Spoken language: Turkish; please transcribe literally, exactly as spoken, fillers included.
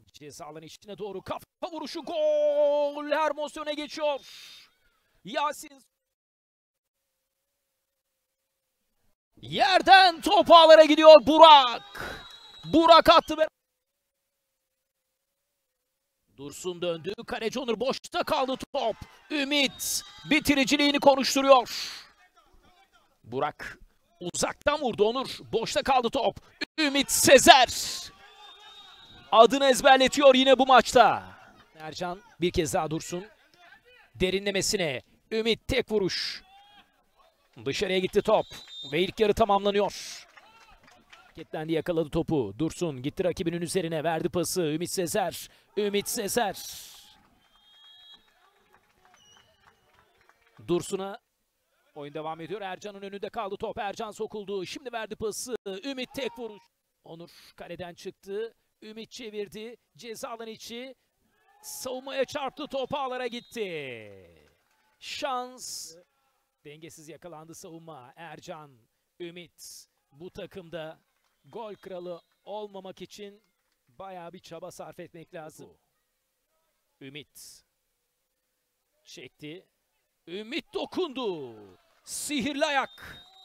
Ceza alanı içine doğru kafa vuruşu, gol! Hermos öne geçiyor. Yasin yerden top ağlara gidiyor Burak. Burak attı ve Dursun döndü. Kaleci Onur boşta kaldı top. Ümit bitiriciliğini konuşturuyor. Burak uzaktan vurdu Onur. Boşta kaldı top. Ümit Sezer adını ezberletiyor yine bu maçta. Ercan bir kez daha Dursun. Derinlemesine. Ümit tek vuruş. Dışarıya gitti top. Ve ilk yarı tamamlanıyor. Hareketlendi, yakaladı topu. Dursun gitti rakibinin üzerine. Verdi pası. Ümit Sezer. Ümit Sezer. Dursun'a oyun devam ediyor. Ercan'ın önünde kaldı top. Ercan sokuldu. Şimdi verdi pası. Ümit tek vuruş. Onur kaleden çıktı. Ümit çevirdi. Ceza alanı içi. Savunmaya çarptı. Top ağlara gitti. Şans. Dengesiz yakalandı savunma. Ercan, Ümit bu takımda gol kralı olmamak için bayağı bir çaba sarf etmek lazım. Ümit çekti. Ümit dokundu. Sihirli ayak.